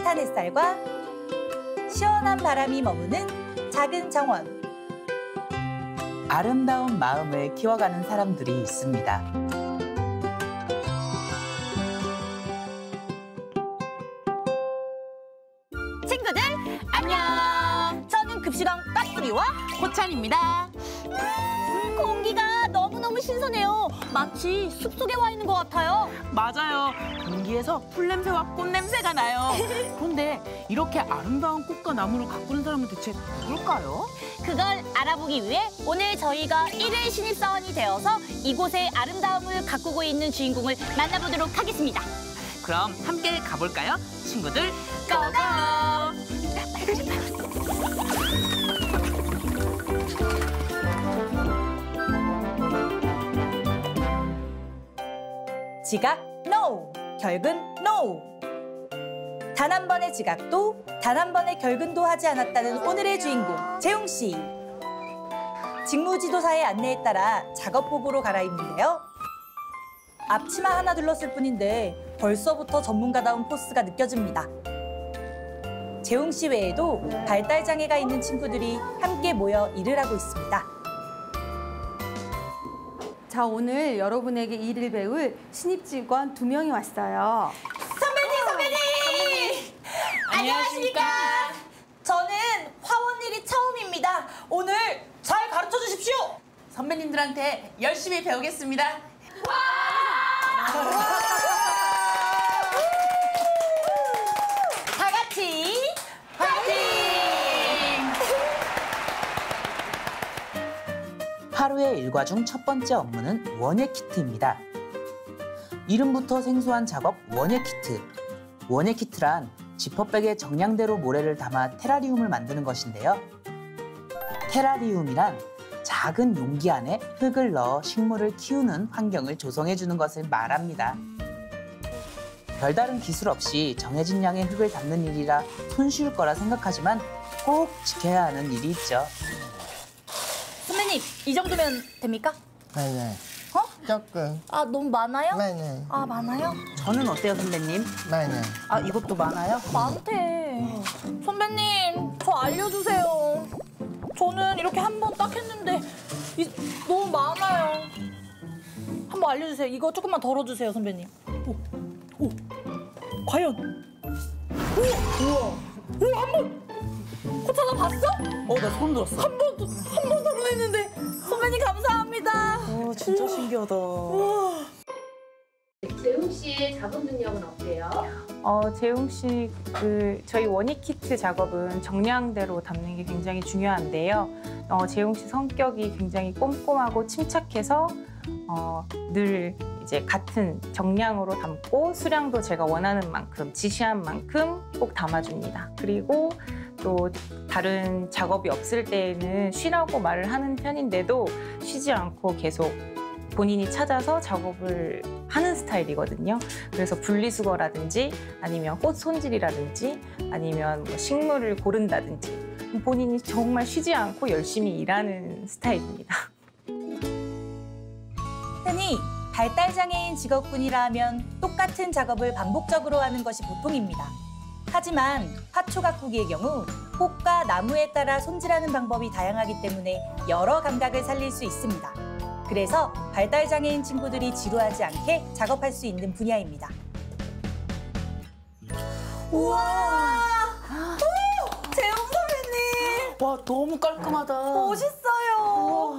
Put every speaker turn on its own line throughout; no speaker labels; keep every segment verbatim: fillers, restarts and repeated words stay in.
따뜻한 햇살과 시원한 바람이 머무는 작은 정원.
아름다운 마음을 키워가는 사람들이 있습니다.
친구들 안녕. 저는 급식왕 까뚜리와
호찬입니다.
음, 공기가 너무너무 신선해요. 마치 숲속에 와 있는 것 같아요.
맞아요. 공기에서 풀냄새와 꽃냄새가 나요. 그런데 이렇게 아름다운 꽃과 나무를 가꾸는 사람은 대체 누굴까요?
그걸 알아보기 위해 오늘 저희가 일일 신입사원이 되어서 이곳의 아름다움을 가꾸고 있는 주인공을 만나보도록 하겠습니다.
그럼 함께 가볼까요? 친구들 고고!
지각 NO! 결근 NO! 단 한 번의 지각도 단 한 번의 결근도 하지 않았다는 오늘의 주인공 재웅 씨. 직무지도사의 안내에 따라 작업복으로 갈아입는데요. 앞치마 하나 둘렀을 뿐인데 벌써부터 전문가다운 포스가 느껴집니다. 재웅 씨 외에도 발달 장애가 있는 친구들이 함께 모여 일을 하고 있습니다.
자, 오늘 여러분에게 일을 배울 신입 직원 두 명이 왔어요.
선배님, 선배님! 안녕하십니까? 저는 화원 일이 처음입니다. 오늘 잘 가르쳐 주십시오.
선배님들한테 열심히 배우겠습니다.
다 같이 화이팅!
하루의 일과 중 첫 번째 업무는 원예 키트입니다. 이름부터 생소한 작업 원예 키트. 원예 키트란 지퍼백에 정량대로 모래를 담아 테라리움을 만드는 것인데요. 테라리움이란 작은 용기 안에 흙을 넣어 식물을 키우는 환경을 조성해주는 것을 말합니다. 별다른 기술 없이 정해진 양의 흙을 담는 일이라 손쉬울 거라 생각하지만 꼭 지켜야 하는 일이 있죠.
선배님, 이 정도면 됩니까?
네네.
어?
조금.
아, 너무 많아요?
네네.
아, 많아요?
저는 어때요, 선배님?
네네.
아, 이것도 많아요?
많대. 선배님, 저 알려주세요. 저는 이렇게 한 번 딱 했는데 이, 너무 많아요. 한번 알려주세요. 이거 조금만 덜어주세요, 선배님. 오, 오, 과연? 오, 우와, 오, 한 번. 호찬아 봤어?
어, 나 소름 돋았어.
한 번, 한 번 더 했는데 선배님 감사합니다.
어, 진짜 신기하다.
우와.
재웅 씨의 작업 능력은 어때요?
어, 재웅 씨, 그 저희 원예 키트 작업은 정량대로 담는 게 굉장히 중요한데요. 어, 재웅 씨 성격이 굉장히 꼼꼼하고 침착해서 어, 늘 이제 같은 정량으로 담고 수량도 제가 원하는 만큼, 지시한 만큼 꼭 담아줍니다. 그리고 또 다른 작업이 없을 때에는 쉬라고 말을 하는 편인데도 쉬지 않고 계속 본인이 찾아서 작업을 하는 스타일이거든요. 그래서 분리수거라든지 아니면 꽃 손질이라든지 아니면 뭐 식물을 고른다든지 본인이 정말 쉬지 않고 열심히 일하는 스타일입니다.
흔히 발달장애인 직업군이라 하면 똑같은 작업을 반복적으로 하는 것이 보통입니다. 하지만 화초 가꾸기의 경우 꽃과 나무에 따라 손질하는 방법이 다양하기 때문에 여러 감각을 살릴 수 있습니다. 그래서 발달장애인 친구들이 지루하지 않게 작업할 수 있는 분야입니다. 우와! 오! 재웅 선배님!
와, 너무 깔끔하다.
멋있어요!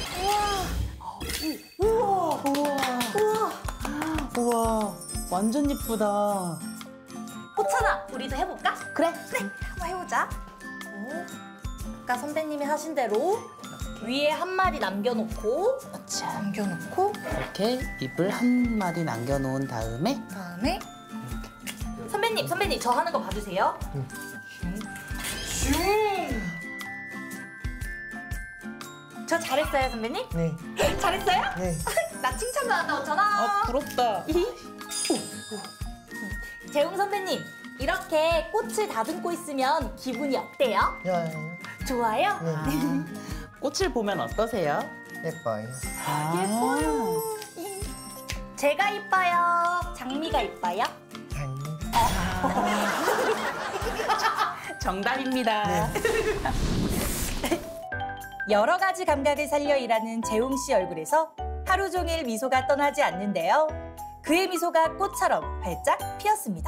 우와! 우와! 우와!
우와, 완전 예쁘다.
호찬아, 우리도 해볼까? 그래. 그래, 한번 해보자. 오. 아까 선배님이 하신 대로 위에 한 마디 남겨놓고
아차.
남겨놓고
이렇게 잎을 한 마디 남겨놓은 다음에
그다음에 선배님, 선배님 저 하는 거 봐주세요.
응.
슝! 저 잘했어요, 선배님?
네.
잘했어요?
네.
나 칭찬 받았다, 호찬아.
아, 부럽다.
재웅 선배님, 이렇게 꽃을 다듬고 있으면 기분이 어때요?
좋아요.
좋아요?
네.
아, 꽃을 보면 어떠세요?
예뻐요.
아,
예뻐요. 제가 이뻐요? 장미가 이뻐요?
장미.
아,
정답입니다.
여러 가지 감각을 살려 일하는 재웅 씨 얼굴에서 하루 종일 미소가 떠나지 않는데요. 그의 미소가 꽃처럼 활짝 피었습니다.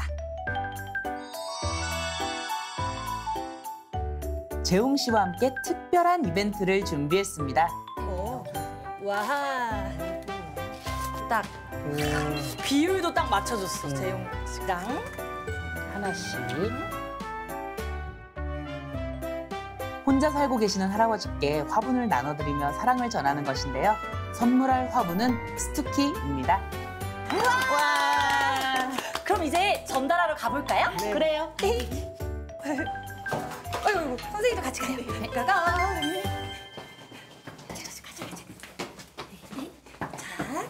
재웅 씨와 함께 특별한 이벤트를 준비했습니다.
오. 와. 딱 비율도 딱 맞춰줬어, 재웅 씨랑.
하나씩. 혼자 살고 계시는 할아버지께 화분을 나눠드리며 사랑을 전하는 것인데요. 선물할 화분은 스투키입니다.
와. 그럼 이제 전달하러 가볼까요?
네. 그래요.
어이구, 어이구, 선생님도 같이 가요. 가가. 가자, 가자, 가자. 네. 자.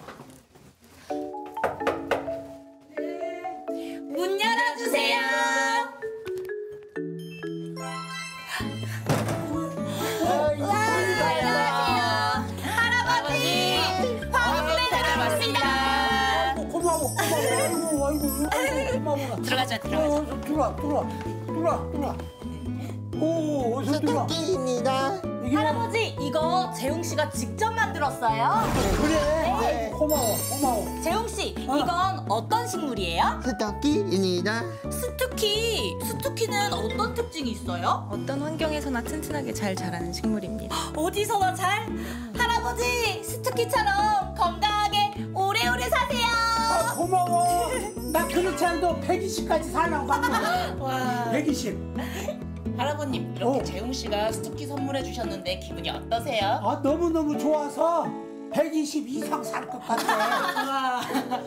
문 열어주세요. 와, 안녕하세요. 할아버지, 화분에 들어왔습니다.
고마워, 고마워, 아이고, 아이고, 고마워.
들어가자, 들어가자.
어, 들어와, 들어와, 들어와, 들어와. 오, 어서 들어와.
스토끼입니다.
이게
할아버지, 이거 재웅 씨가 직접 만들었어요.
그래. 고마워, 고마워.
재웅 씨, 이건 어떤 식물이에요?
스토끼입니다.
스투키. 스투키는 어떤 특징이 있어요?
어떤 환경에서나 튼튼하게 잘 자라는 식물입니다.
어디서나 잘? 할아버지, 스투키처럼 건강하게 오래오래 사세요.
아, 고마워. 나 그렇지 않아도 백이십까지 사나 봐.
와.
백이십.
할아버님, 이렇게
어.
재웅 씨가 스투키 선물해 주셨는데 기분이 어떠세요?
아, 너무너무 좋아서 백이십 이상 살 것 같아.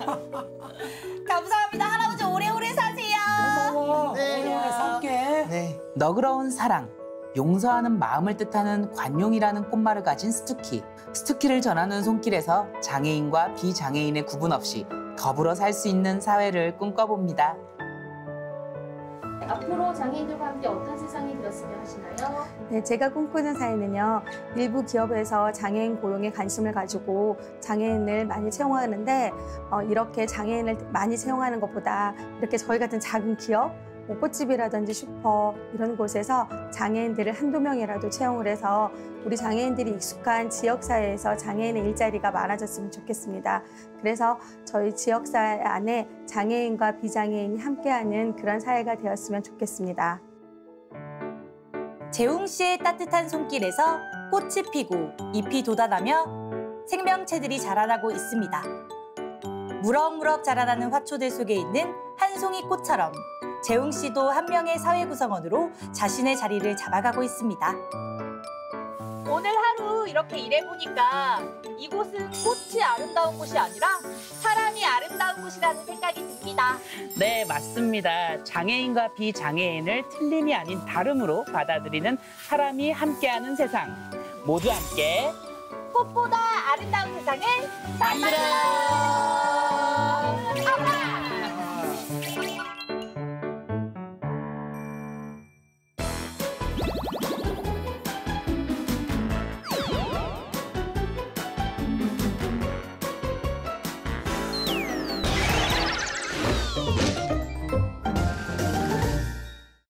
감사합니다. 할아버지, 오래오래 사세요.
고마워.
네.
오래오래 살게.
네.
너그러운 사랑, 용서하는 마음을 뜻하는 관용이라는 꽃말을 가진 스투키. 스투키를 전하는 손길에서 장애인과 비장애인의 구분 없이 더불어 살 수 있는 사회를 꿈꿔봅니다.
앞으로 장애인들과 함께 어떤 세상이 되었으면 하시나요?
네, 제가 꿈꾸는 사회는요, 일부 기업에서 장애인 고용에 관심을 가지고 장애인을 많이 채용하는데, 어, 이렇게 장애인을 많이 채용하는 것보다 이렇게 저희 같은 작은 기업, 뭐 꽃집이라든지 슈퍼 이런 곳에서 장애인들을 한두 명이라도 채용을 해서 우리 장애인들이 익숙한 지역사회에서 장애인의 일자리가 많아졌으면 좋겠습니다. 그래서 저희 지역사회 안에 장애인과 비장애인이 함께하는 그런 사회가 되었으면 좋겠습니다.
재웅 씨의 따뜻한 손길에서 꽃이 피고 잎이 돋아나며 생명체들이 자라나고 있습니다. 무럭무럭 자라나는 화초들 속에 있는 한 송이 꽃처럼 재웅 씨도 한 명의 사회 구성원으로 자신의 자리를 잡아가고 있습니다. 오늘 하루 이렇게 일해보니까 이곳은 꽃이 아름다운 곳이 아니라 사람이 아름다운 곳이라는 생각이 듭니다.
네, 맞습니다. 장애인과 비장애인을 틀림이 아닌 다름으로 받아들이는 사람이 함께하는 세상. 모두 함께
꽃보다 아름다운 세상을 만들어요.